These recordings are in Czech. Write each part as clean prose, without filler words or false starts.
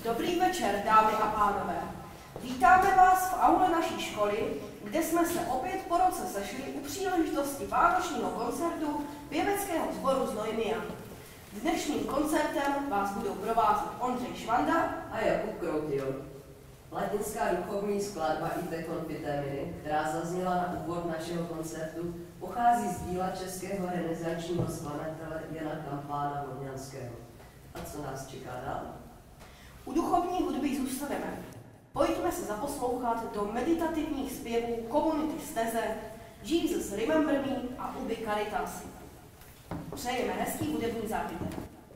Dobrý večer, dámy a pánové. Vítáme vás v aule naší školy, kde jsme se opět po roce sešli u příležitosti vánočního koncertu pěveckého sboru Znojmia. Dnešním koncertem vás budou provázet Ondřej Švanda a Jakub Kroutil. Latinská duchovní skladba Ite confitemini, která zazněla na úvod našeho koncertu, pochází z díla českého renesančního skladatele Jana Kampána Vodňanského. A co nás čeká dál? U duchovní hudby zůstaneme. Pojďme se zaposlouchat do meditativních zpěvů komunity Steze, Jesus Remember Me a Ubi Caritas. Přejeme hezký hudební zážitek.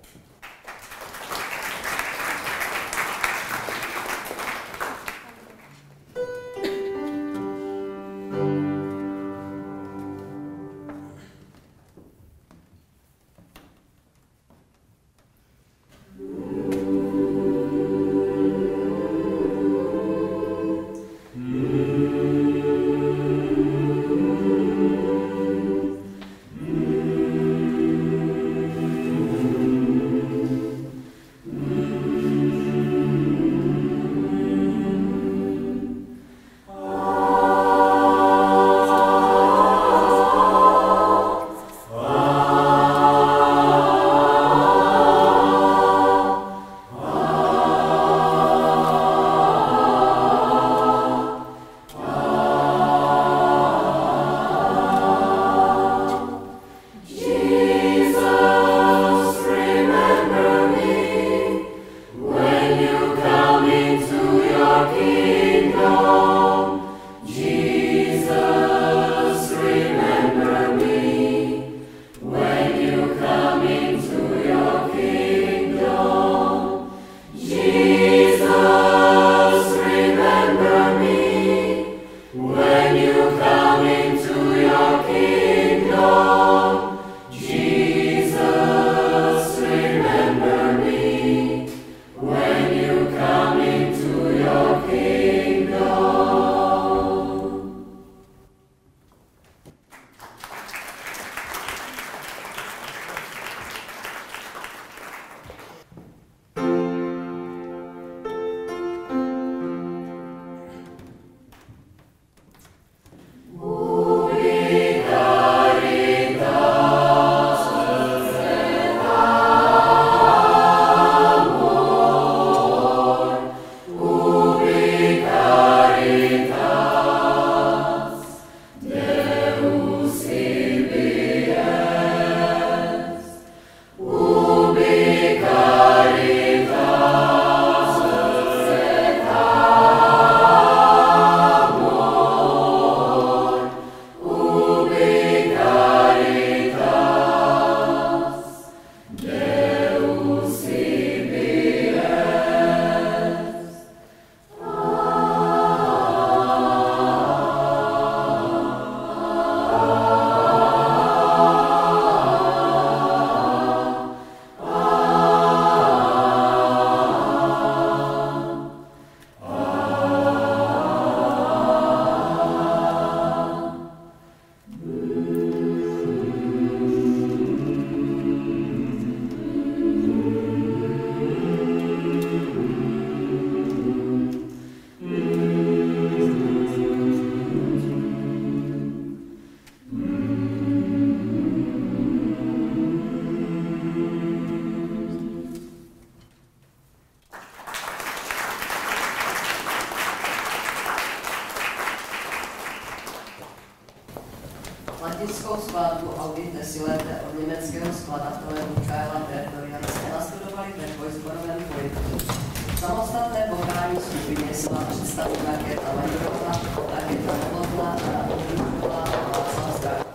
Latinskou skladbu Audite Silete od německého skladatele Michaela Bertorianse následovali ve dvojzborovém pojetí. Samostatné vokální skupině se vám představí Markéta Majerová, Markéta Novotná a Natalia a Václav Zdravý.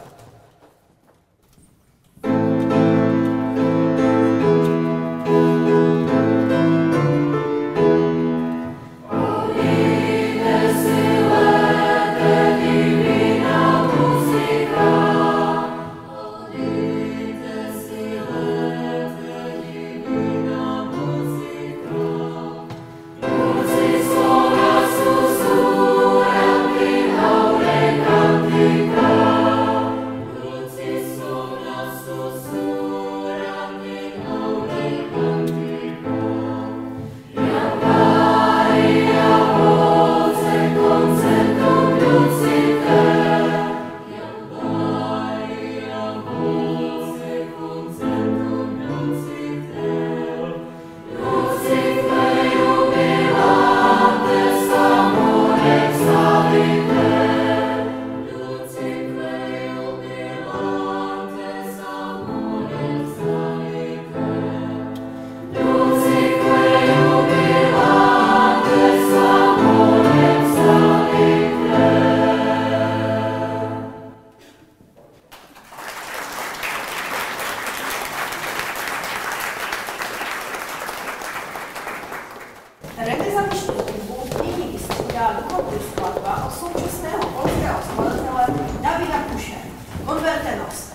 Cantica Renesanční hudbu nyní vystřídá duchovní skladba od současného polského skladatele Davida Kuše. Converte nos.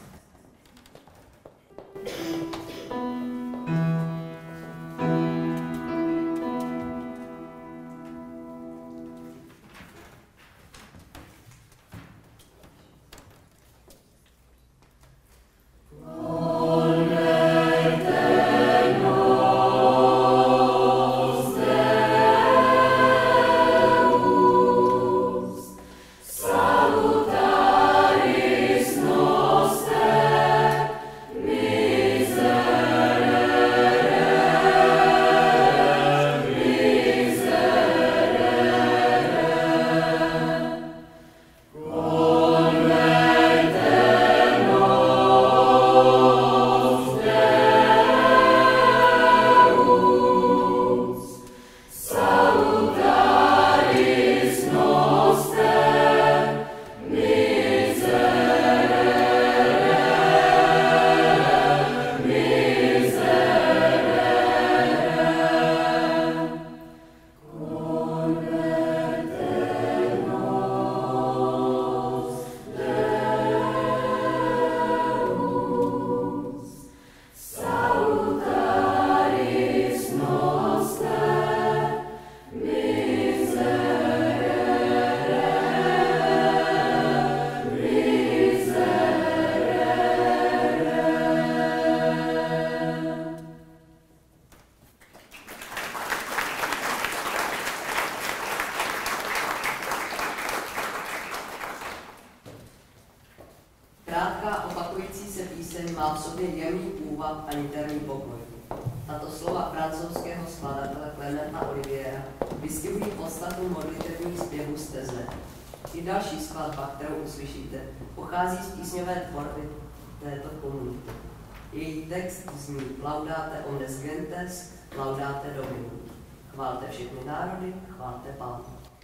Krátká opakující se píseň má v sobě jemný úvod a niterný pokoj. Tato slova francouzského skladatele Clementa Oliviera vystihují podstatu modlitevních zpěvů z Tezne. I další skladba, kterou uslyšíte, pochází z písňové tvorby této komunity. Její text zní Laudate omnes gentes, laudate Dominum. Chválte všechny národy, chválte Pána.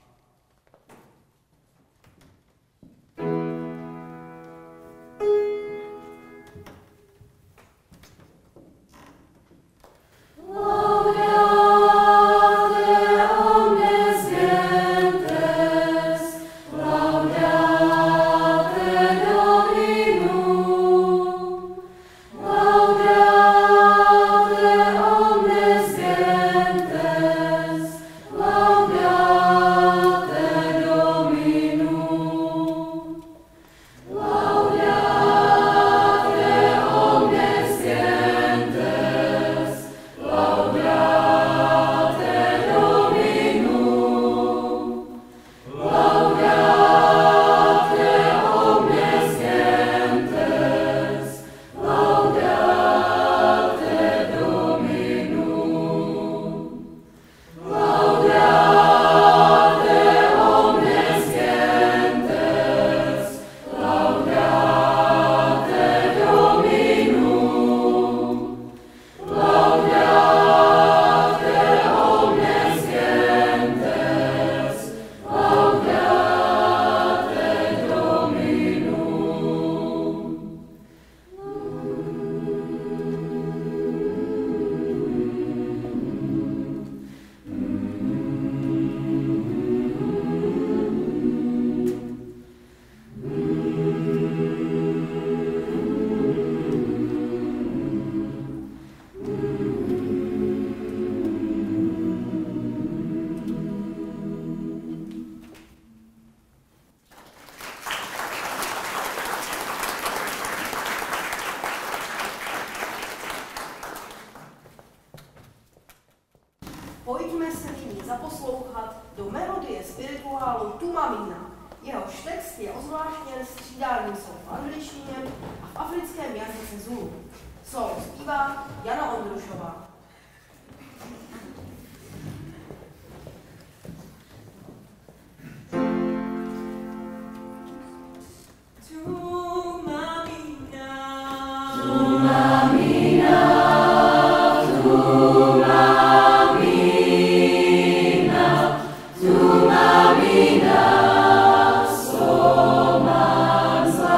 Pojďme se nyní zaposlouchat do melodie spirituálu Tu Mamina. Jehož text je ozvláštněn střídáním slov v angličtině a v africkém jazyce Zulu. Solo zpívá Jana Ondrušová.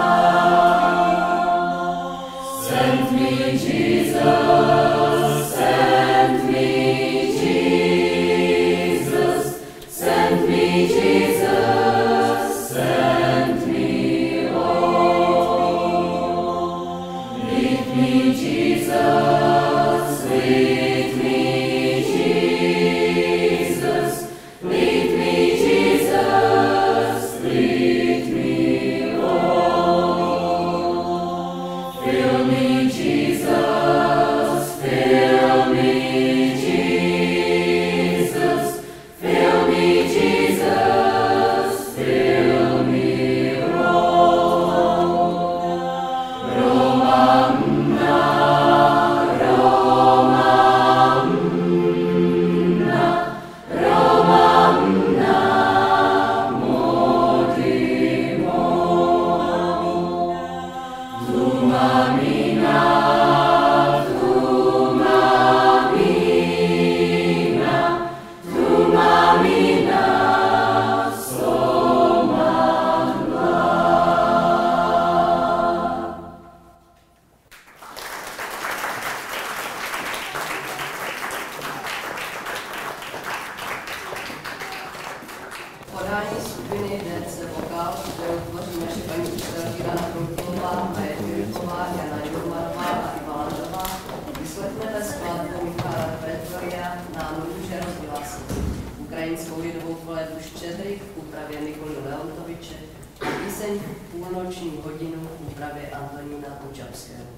Jesus, podání skupiny DC Vokál, kterou tvoří naše paní učitelky Dana Kroutková, Maje Filipová, Jana Jurmanová a Iva Landová, vyslechneme skladbu Michala Pretoria Nám růže rozbila se. Ukrajinskou lidovou koledu Štědrik v úpravě Mikoly Leontoviče a píseň Půlnoční hodinu v úpravě Antonína Učapského.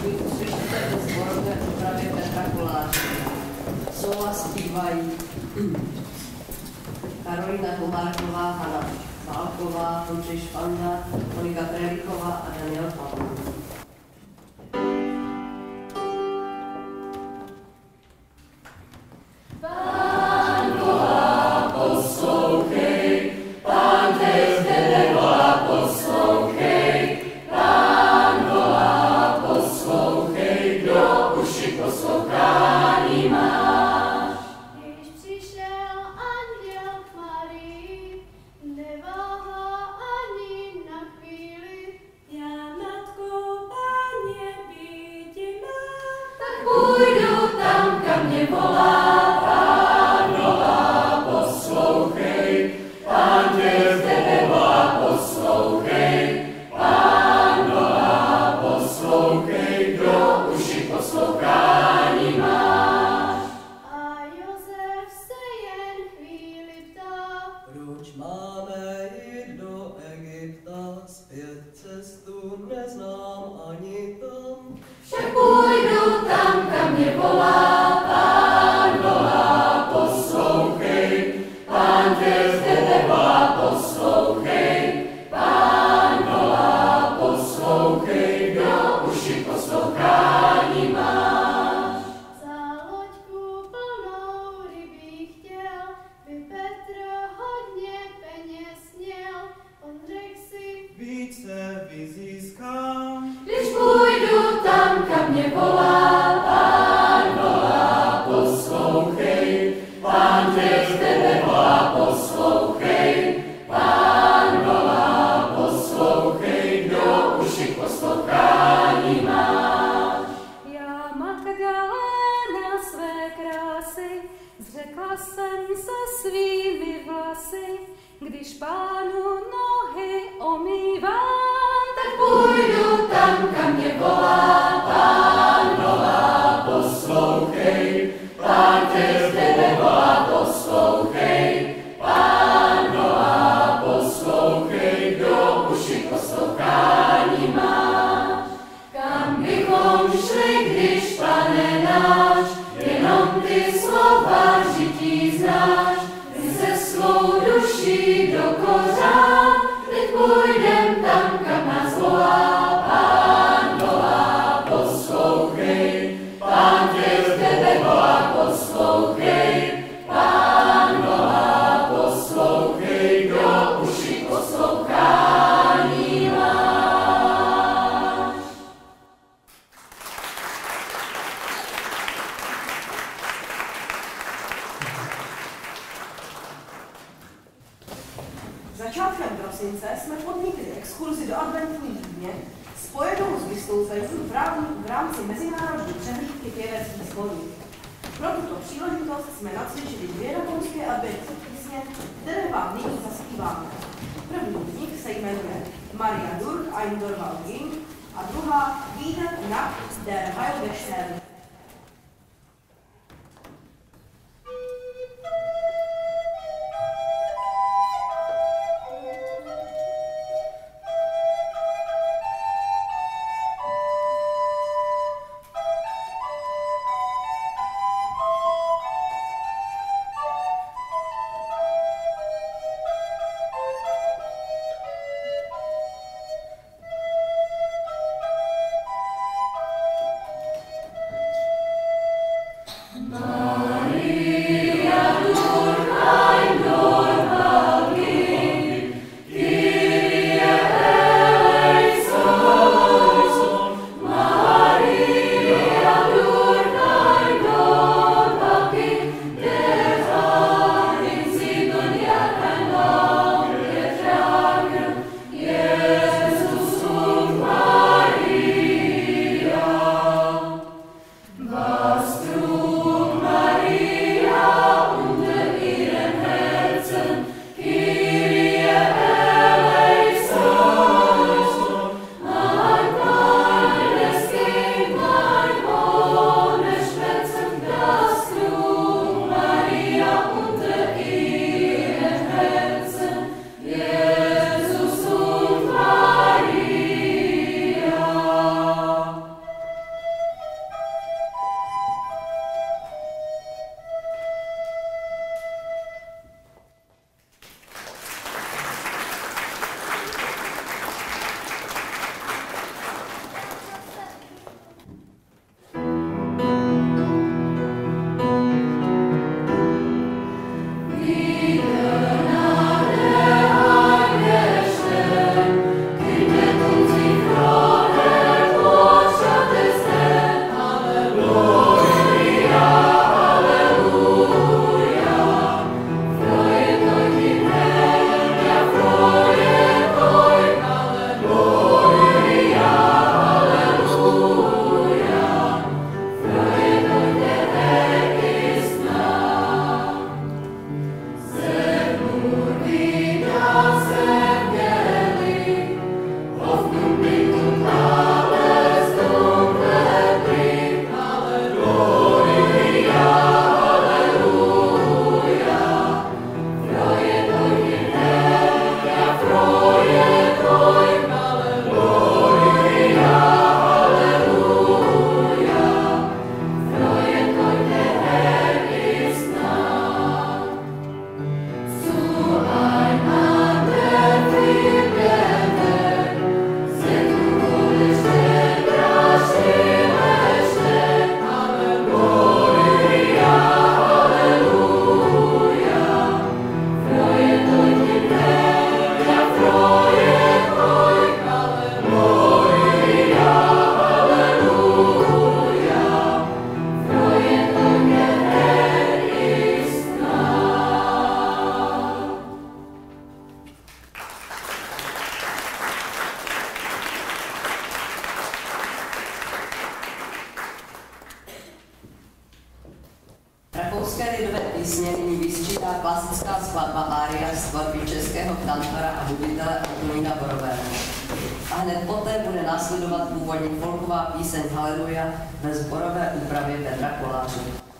Nyní uslyšíte ve zborovné úpravě Petra Koláře. Slova zpívají Karolina Komárková, Hana Válková, Ondřej Španda, Monika Prelichová a Daniel Pavlov. Začátkem prosince jsme podnikli exkurzi do adventní Vídně spojenou s vystoupením v rámci mezinárodní přehlídky pěveckých sborů. Pro tuto příležitost jsme nacvičili 2 rakouské adventní písně, které vám nyní zaspíváme. První z nich se jmenuje Maria durch ein Dorval ging a druhá Wieder Nacht der Heilige Sterne. ruské lidové písně nyní vysčítá klasická skladba ária z tvorby českého kantora a huditele Antonína Borového. A hned poté bude následovat původní folková píseň Haleluja ve sborové úpravě Petra Koláře.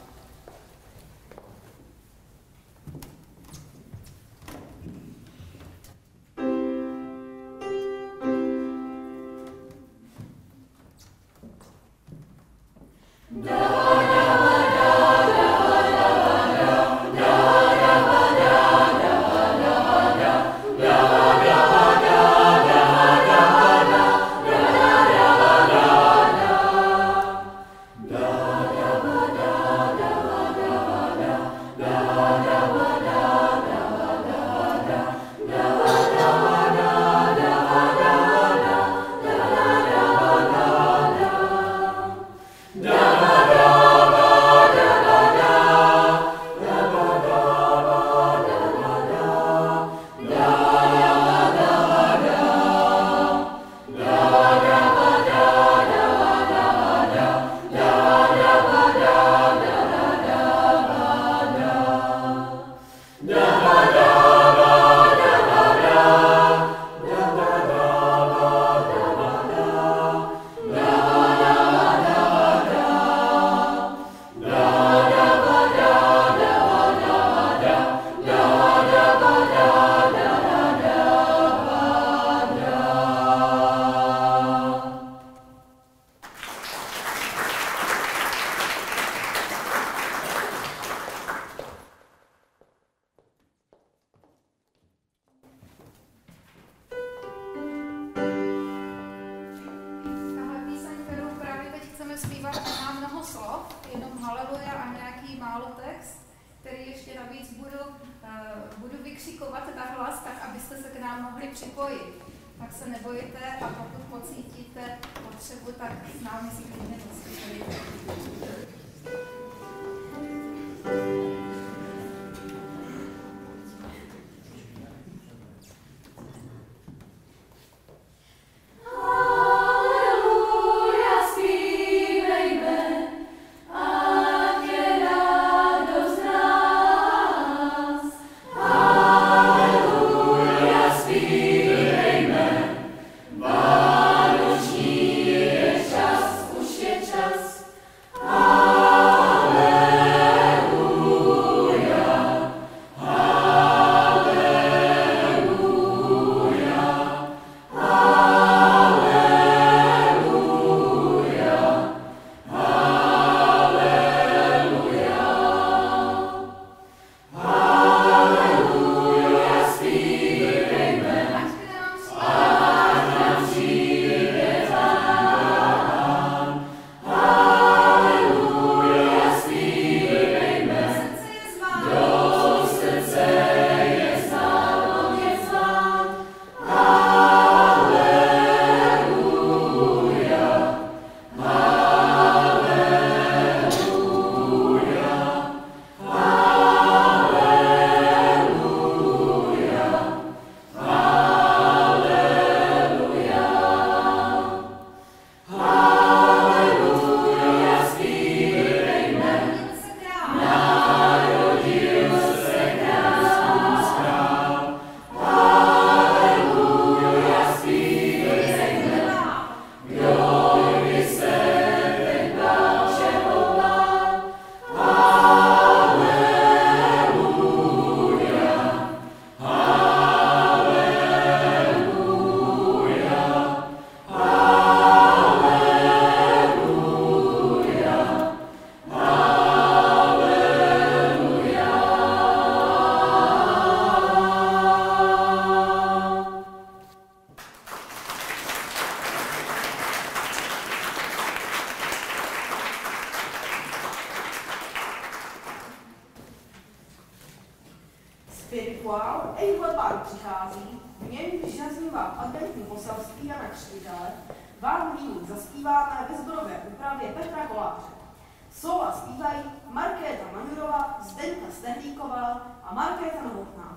Spirituál Ejhlebár přichází, v němž zaznívá adventní poselství Jana Křtitele, vám nyní zaspíváme ve sborové úpravě Petra Koláře. Slova zpívají Markéta Maňurová, Zdenka Stehlíková a Markéta Novotná.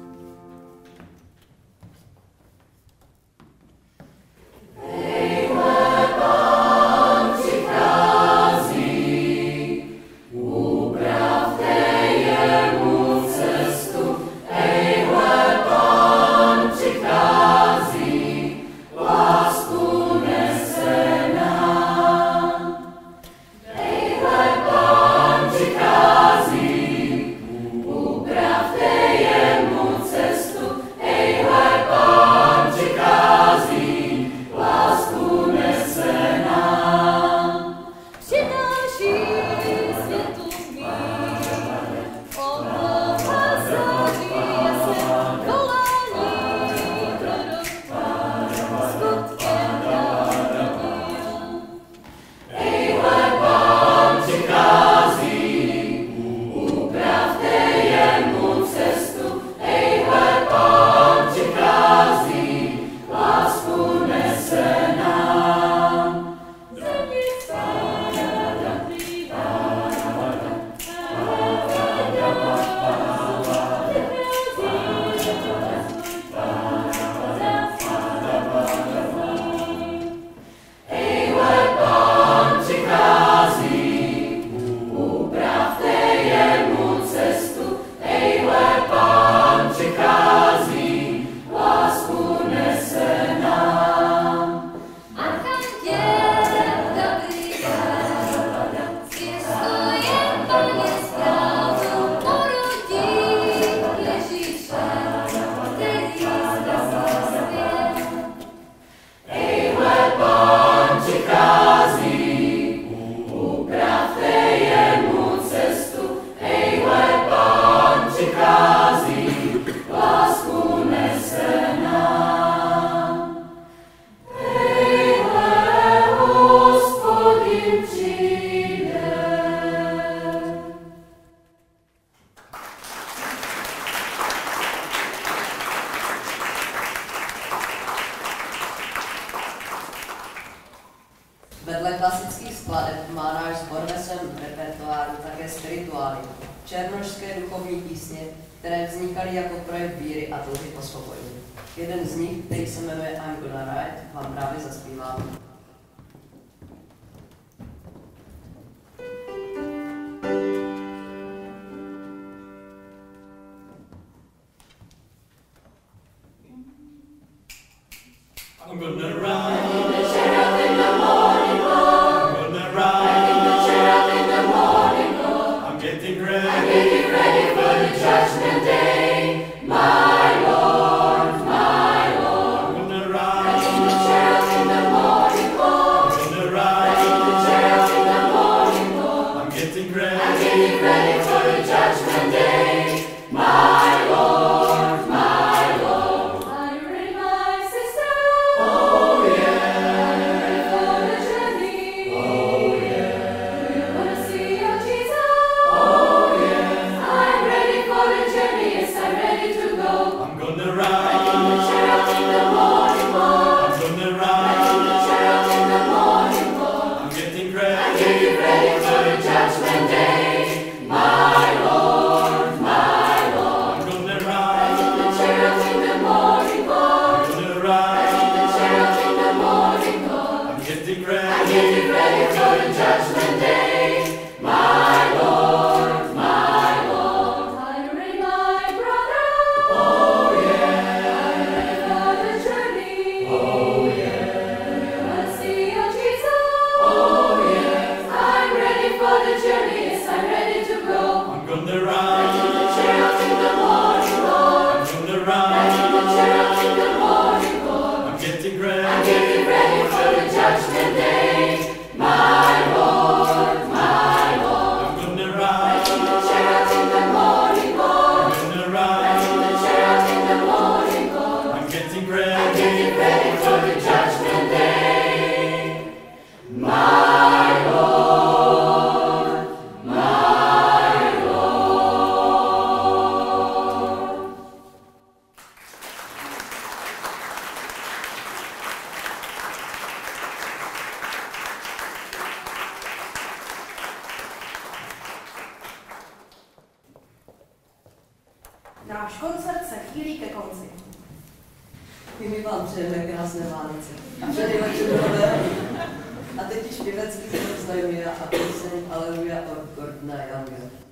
Ejhle skladeb má náš sbor ve svém repertoáru také spirituály, černošské duchovní písně, které vznikaly jako projev víry a touhy po svobodě. Jeden z nich, který se jmenuje I'm Gonna Ride, vám právě zaspívám. I'm gonna ride in the cherub in the morning glow. I'm gonna ride in the cherub in the morning glow. I'm getting ready for the judgment day. My Lord, my Lord. I'm gonna ride in the cherub in the morning glow. I'm gonna ride in the cherub in the morning glow. I'm getting ready for the judgment day. My Lord, my Lord. Are you ready, my sister? Oh yeah. Are you ready for the journey? Oh yeah. Do you want to see your Jesus? Oh yeah. I'm ready for the journey, yes, I'm ready to go. I'm gonna ride In the cherub in the morning glow. I'm gonna ride In the cherub in the morning glow. I'm getting Getting ready for the judgment day. My Lord, my Lord. I'm gonna ride In the cherub in the morning glow. I'm gonna ride In the cherub in the morning glow. I'm getting Getting ready for the judgment day. My Lord, my Lord. Are you ready, my brother? Oh yeah. Are you ready for the journey? Oh yeah. Do you want to see your Jesus? Oh yeah. I'm ready for the journey, yes, I'm ready to go. I'm gonna In the ride cherub in the morning glow. I'm gonna In ride the cherub in the morning glow. I'm getting Getting ready for the judgment day. My Lord, my Lord. I'm gonna ride In the cherub in the morning glow. I'm gonna In ride the cherub in the morning glow. I'm getting Getting ready for the judgment day. My Lord, my Lord. Náš koncert se chýlí ke konci. I my vám přejeme krásné Vánoce. A předejlepší nové. A teď již pěvecký sbor Znojmia a píseň Aleluja od Gordona Younga.